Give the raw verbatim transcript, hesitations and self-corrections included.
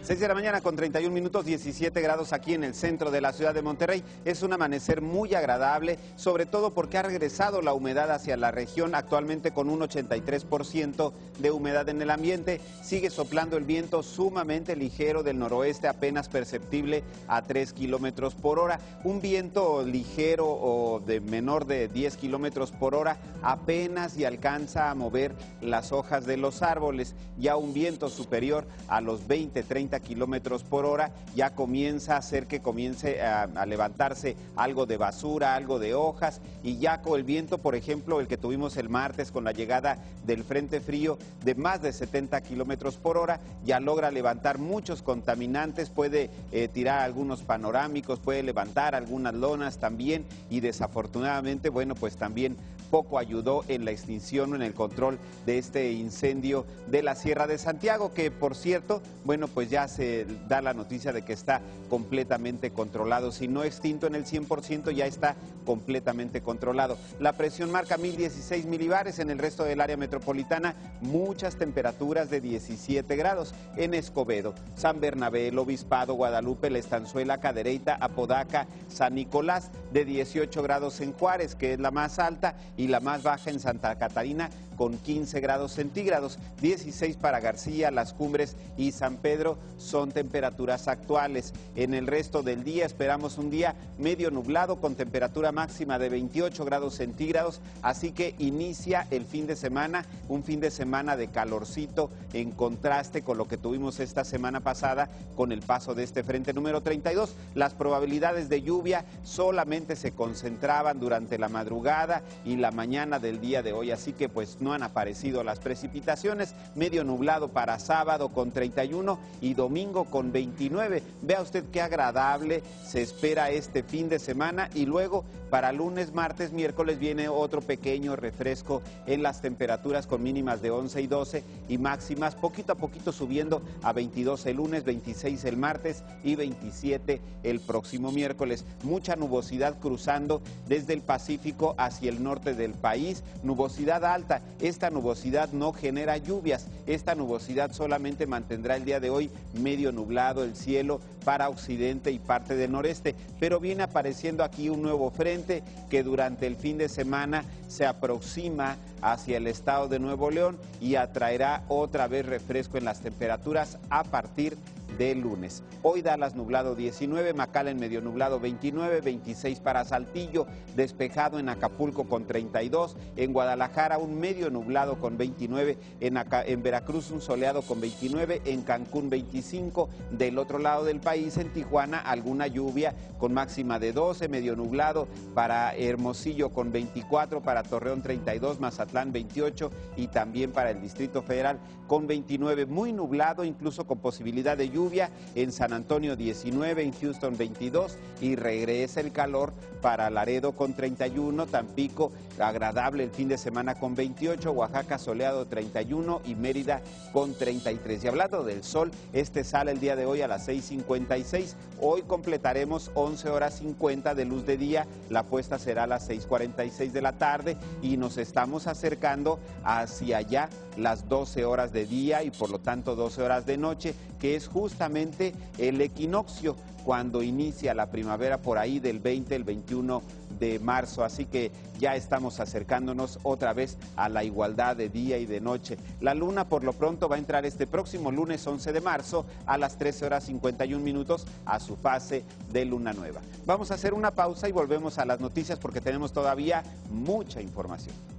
seis de la mañana con treinta y un minutos, diecisiete grados aquí en el centro de la ciudad de Monterrey. Es un amanecer muy agradable, sobre todo porque ha regresado la humedad hacia la región, actualmente con un ochenta y tres por ciento de humedad en el ambiente. Sigue soplando el viento sumamente ligero del noroeste, apenas perceptible a tres kilómetros por hora. Un viento ligero o de menor de diez kilómetros por hora apenas y alcanza a mover las hojas de los árboles. Ya un viento superior a los veinte, treinta kilómetros por hora ya comienza a hacer que comience a, a levantarse algo de basura, algo de hojas, y ya con el viento, por ejemplo, el que tuvimos el martes con la llegada del frente frío de más de setenta kilómetros por hora, ya logra levantar muchos contaminantes, puede eh, tirar algunos panorámicos, puede levantar algunas lonas también, y desafortunadamente, bueno, pues también poco ayudó en la extinción o en el control de este incendio de la Sierra de Santiago, que por cierto, bueno, pues ya se da la noticia de que está completamente controlado. Si no extinto en el cien por ciento, ya está completamente controlado. La presión marca mil dieciséis milibares. En el resto del área metropolitana, muchas temperaturas de diecisiete grados. En Escobedo, San Bernabé, El Obispado, Guadalupe, La Estanzuela, Cadereyta, Apodaca, San Nicolás, de dieciocho grados en Juárez, que es la más alta, y la más baja en Santa Catarina con quince grados centígrados, dieciséis para García, Las Cumbres y San Pedro son temperaturas actuales. En el resto del día esperamos un día medio nublado con temperatura máxima de veintiocho grados centígrados, así que inicia el fin de semana, un fin de semana de calorcito en contraste con lo que tuvimos esta semana pasada con el paso de este frente número treinta y dos. Las probabilidades de lluvia solamente se concentraban durante la madrugada y la mañana del día de hoy, así que pues no han aparecido las precipitaciones. Medio nublado para sábado con treinta y uno y domingo con veintinueve. Vea usted qué agradable se espera este fin de semana, y luego para lunes, martes, miércoles viene otro pequeño refresco en las temperaturas con mínimas de once y doce y máximas poquito a poquito subiendo a veintidós el lunes, veintiséis el martes y veintisiete el próximo miércoles. Mucha nubosidad cruzando desde el Pacífico hacia el norte del país, nubosidad alta. Esta nubosidad no genera lluvias, esta nubosidad solamente mantendrá el día de hoy medio nublado el cielo para occidente y parte del noreste, pero viene apareciendo aquí un nuevo frente que durante el fin de semana se aproxima hacia el estado de Nuevo León y atraerá otra vez refresco en las temperaturas a partir del lunes. Hoy Dallas nublado diecinueve, McAllen medio nublado veintinueve, veintiséis para Saltillo, despejado en Acapulco con treinta y dos, en Guadalajara un medio nublado con veintinueve, en, Aca en Veracruz un soleado con veintinueve, en Cancún veinticinco, del otro lado del país, en Tijuana alguna lluvia con máxima de doce, medio nublado para Hermosillo con veinticuatro, para Torreón treinta y dos, Mazatlán veintiocho y también para el Distrito Federal con veintinueve, muy nublado incluso con posibilidad de lluvia en San Antonio diecinueve, en Houston veintidós, y regresa el calor para Laredo con treinta y uno, Tampico agradable el fin de semana con veintiocho, Oaxaca soleado treinta y uno y Mérida con treinta y tres. Y hablando del sol, este sale el día de hoy a las seis cincuenta y seis, hoy completaremos once horas cincuenta de luz de día, la puesta será a las seis cuarenta y seis de la tarde y nos estamos acercando hacia allá las doce horas de día y por lo tanto doce horas de noche, que es justamente el equinoccio, cuando inicia la primavera por ahí del veinte, el veintiuno de marzo, así que ya estamos acercándonos otra vez a la igualdad de día y de noche. La luna por lo pronto va a entrar este próximo lunes once de marzo a las trece horas cincuenta y un minutos a su fase de luna nueva. Vamos a hacer una pausa y volvemos a las noticias porque tenemos todavía mucha información.